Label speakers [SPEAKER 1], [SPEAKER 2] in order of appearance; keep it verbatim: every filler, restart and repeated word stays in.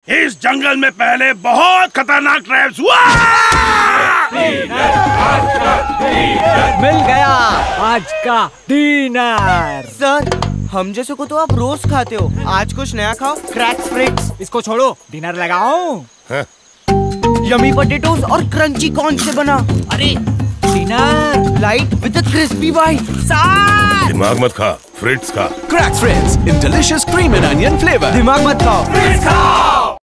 [SPEAKER 1] इस जंगल में पहले बहुत खतरनाक ट्रैप्स हुआ।
[SPEAKER 2] मिल गया आज का डिनर।
[SPEAKER 3] सर, हम जैसे को तो आप रोज खाते हो, आज कुछ नया खाओ। Crax Fritts.
[SPEAKER 2] इसको छोड़ो, डिनर लगाओ।
[SPEAKER 3] यमी पोटैटोज और क्रंची कॉर्न से बना।
[SPEAKER 2] अरे dinner
[SPEAKER 3] light with a crispy bite.
[SPEAKER 1] दिमाग मत खा, फ्रिट्स खा।
[SPEAKER 4] Crax Friends in delicious cream and onion flavor.
[SPEAKER 3] दिमाग मत खाओ, फ्रिट्स खाओ।